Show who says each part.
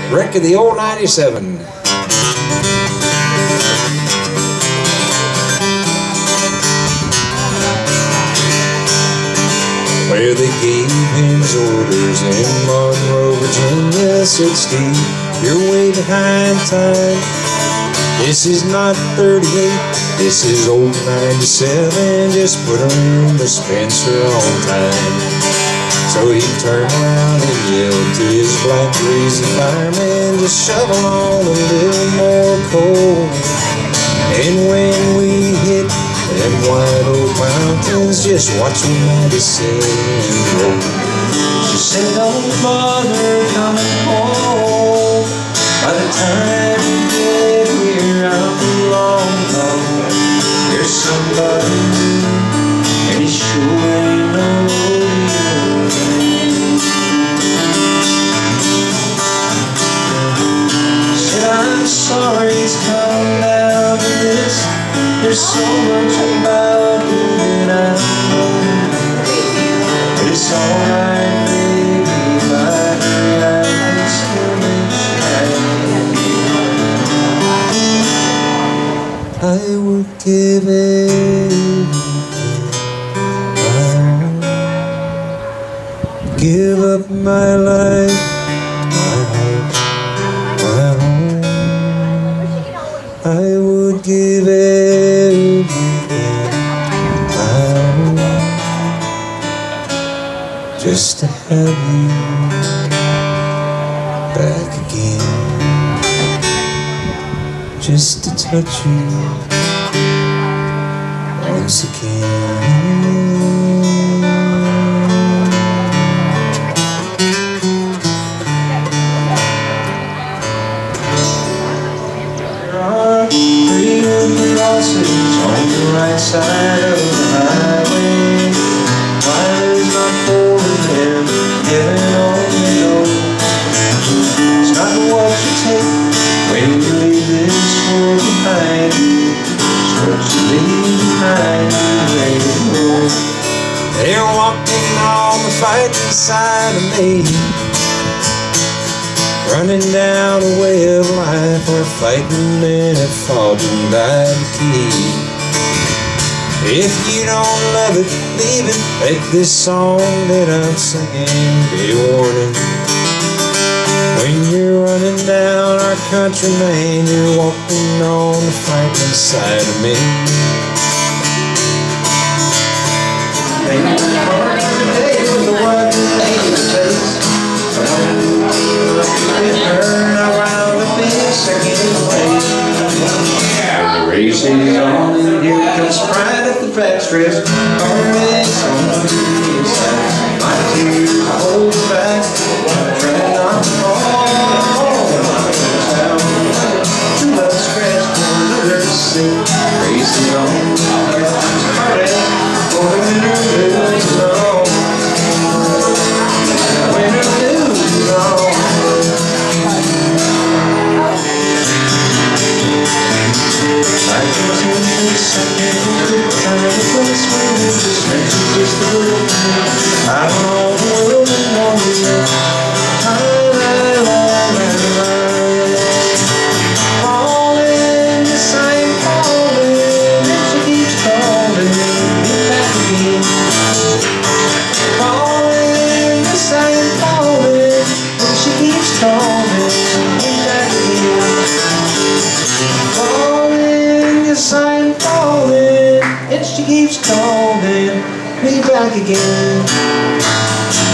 Speaker 1: Wreck of the old 97. Where they gave him his orders in Monroe, Virginia, said, Steve, you're way behind time. This is not 38, this is old 97, just put a room dispenser on time. So he turned around and yelled to his black greasy fireman, just shovel on a little more coal. And when we hit them wide old mountains, just watch Madison roll. She said, don't bother coming home. By the time you get here, I'm long gone. There's somebody new, and he sure ain't no rodeo. Said, I'm sorry it's come down to this. There's so much about you that I know, but it's alright, baby, by her I can still make you happy. I would give everything I own, give up my life, my heart, my home. I would give everything I own just to have you back again, just to touch you once again. Crosses on the right side of the highway. Why there's not four of them, heaven only knows. It's not what you take when you leave this world behind you. It's what you leave behind you when you go. They're walking on the fighting side of me, running down a way of life where fighting men have fought and died to keep. If you don't love it, leave it. Let this song that I'm singing be a warning. When you're running down our country lane, you're walking on the fighting side of me. Race is on, and here comes pride at the backstretch. Always on the inside. My tears hold back, trying not to fall. Too much scratch for another sink. Race is on, party for the winner lose long. Winner lose long. I just want to say, kind of a place where you just mention just a little bit. I don't know the world anymore. Falling, yes I am falling, and she keeps calling me back again. Falling, yes I am falling, and she keeps calling me back again. Yes, I'm falling, and she keeps calling me back again.